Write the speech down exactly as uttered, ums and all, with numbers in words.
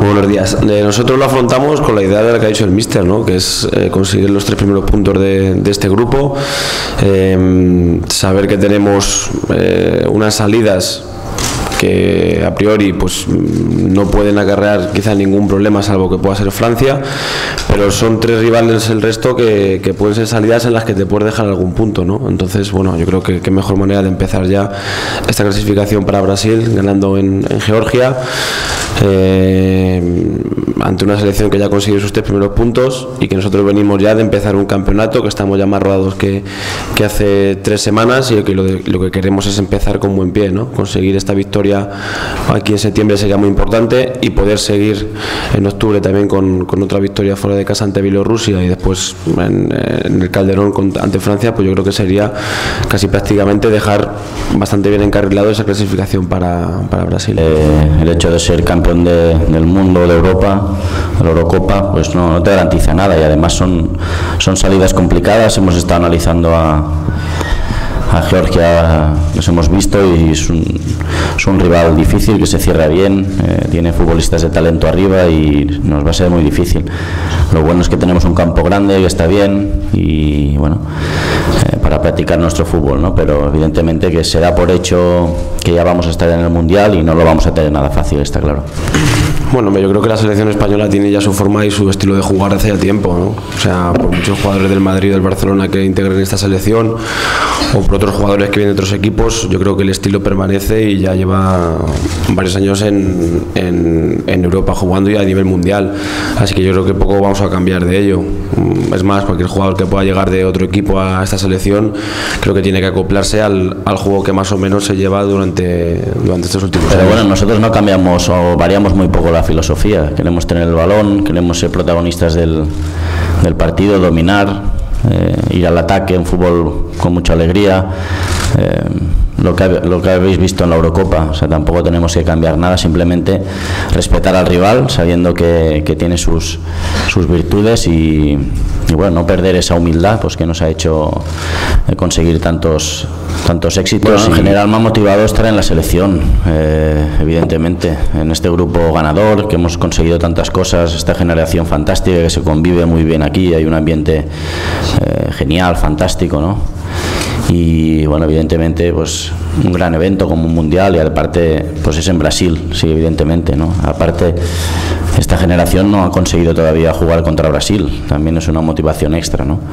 Buenos días. Eh, nosotros lo afrontamos con la idea de la que ha dicho el míster, ¿no? Que es eh, conseguir los tres primeros puntos de, de este grupo, eh, saber que tenemos eh, unas salidas que a priori pues no pueden acarrear quizá ningún problema, salvo que pueda ser Francia, pero son tres rivales el resto que, que pueden ser salidas en las que te puedes dejar algún punto, ¿no? Entonces, bueno, yo creo que qué mejor manera de empezar ya esta clasificación para Brasil, ganando en, en Georgia, eh, ante una selección que ya ha conseguido sus tres primeros puntos y que nosotros venimos ya de empezar un campeonato, que estamos ya más rodados que, que hace tres semanas, y que lo, de, lo que queremos es empezar con buen pie, ¿no? Conseguir esta victoria aquí en septiembre sería muy importante, y poder seguir en octubre también con, con otra victoria fuera de casa ante Bielorrusia y después en, en el Calderón con, ante Francia, pues yo creo que sería casi prácticamente dejar bastante bien encarrilado esa clasificación para, para Brasil. Eh, el hecho de ser campeón de, del mundo, de Europa, de la Eurocopa, pues no, no te garantiza nada, y además son, son salidas complicadas. Hemos estado analizando a A Georgia, los hemos visto, y es un, es un rival difícil, que se cierra bien, eh, tiene futbolistas de talento arriba y nos va a ser muy difícil. Lo bueno es que tenemos un campo grande, que está bien, y bueno, eh, para practicar nuestro fútbol, ¿no? Pero evidentemente que se da por hecho que ya vamos a estar en el Mundial y no lo vamos a tener nada fácil, está claro. Bueno, yo creo que la selección española tiene ya su forma y su estilo de jugar hace ya tiempo, ¿no? O sea, por muchos jugadores del Madrid y del Barcelona que integren esta selección, o por otros jugadores que vienen de otros equipos, yo creo que el estilo permanece y ya lleva varios años en, en, en Europa jugando y a nivel mundial. Así que yo creo que poco vamos a cambiar de ello. Es más, cualquier jugador que pueda llegar de otro equipo a esta selección, creo que tiene que acoplarse al, al juego que más o menos se lleva durante, durante estos últimos Pero años. Pero bueno, nosotros no cambiamos o variamos muy poco la filosofía. Queremos tener el balón, queremos ser protagonistas del, del partido, dominar, eh, ir al ataque en fútbol con mucha alegría. Eh, lo que, lo que habéis visto en la Eurocopa, o sea, tampoco tenemos que cambiar nada, simplemente respetar al rival, sabiendo que, que tiene sus, sus virtudes, y, y bueno, no perder esa humildad pues que nos ha hecho conseguir tantos tantos éxitos. Bueno, en general me ha motivado estar en la selección, eh, evidentemente, en este grupo ganador, que hemos conseguido tantas cosas, esta generación fantástica que se convive muy bien aquí, hay un ambiente eh, genial, fantástico, ¿no? Y bueno, evidentemente pues un gran evento como un mundial, y aparte pues es en Brasil, sí, evidentemente, ¿no? Aparte, esta generación no ha conseguido todavía jugar contra Brasil, también es una motivación extra, ¿no?